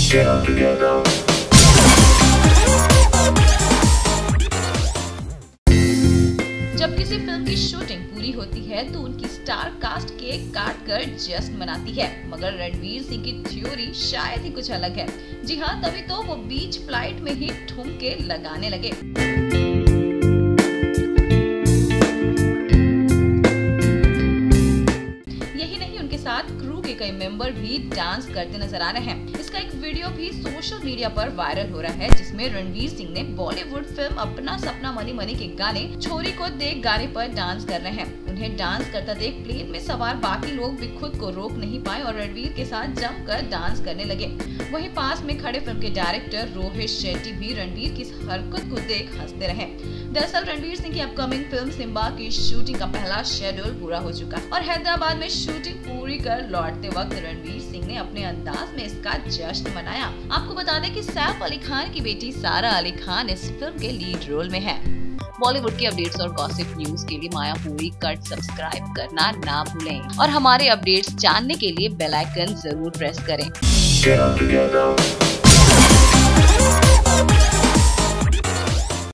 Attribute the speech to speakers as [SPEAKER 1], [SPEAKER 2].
[SPEAKER 1] जब किसी फिल्म की शूटिंग पूरी होती है तो उनकी स्टार कास्ट केक काट कर जश्न मनाती है, मगर रणवीर सिंह की थ्योरी शायद ही कुछ अलग है। जी हाँ, तभी तो वो बीच फ्लाइट में ही ठुमके लगाने लगे। साथ क्रू के कई मेंबर भी डांस करते नजर आ रहे हैं। इसका एक वीडियो भी सोशल मीडिया पर वायरल हो रहा है, जिसमें रणवीर सिंह ने बॉलीवुड फिल्म अपना सपना मनी मनी के गाने छोरी को देख गाने पर डांस कर रहे हैं। उन्हें डांस करता देख प्लेन में सवार बाकी लोग भी खुद को रोक नहीं पाए और रणवीर के साथ जमकर डांस करने लगे। वहीं पास में खड़े फिल्म के डायरेक्टर रोहित शेट्टी भी रणवीर की हरकत को देख हंसते रहे। दरअसल रणवीर सिंह की अपकमिंग फिल्म सिम्बा की शूटिंग का पहला शेड्यूल पूरा हो चुका और हैदराबाद में शूटिंग पूरी कर लौटते वक्त रणवीर सिंह ने अपने अंदाज में इसका जश्न मनाया। आपको बता दें कि सैफ अली खान की बेटी सारा अली खान इस फिल्म के लीड रोल में है। बॉलीवुड की अपडेट्स और गॉसिप न्यूज के लिए मायापुरी कट सब्सक्राइब करना ना भूलें और हमारे अपडेट्स जानने के लिए बेल आइकन जरूर प्रेस करें।